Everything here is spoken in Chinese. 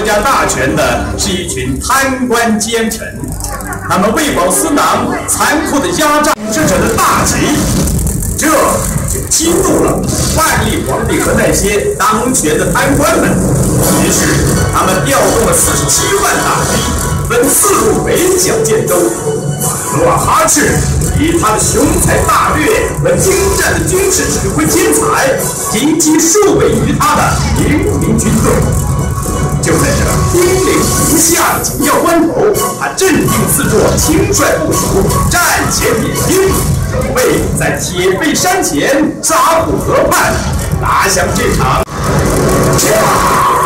家大权的是一群贪官奸臣，他们为保私囊，残酷地压榨统治者的大旗，这就激怒了万历皇帝和那些当权的贪官们。于是，他们调动了47万大军，分4路围剿建州。努尔哈赤以他的雄才大略和精湛的军事指挥天才，迎击数位于他的平民军队。就在这兵临城下的紧要关头，他镇定自若，轻率部署，战前点兵，准备在铁背山前、沙浦河畔打响这场。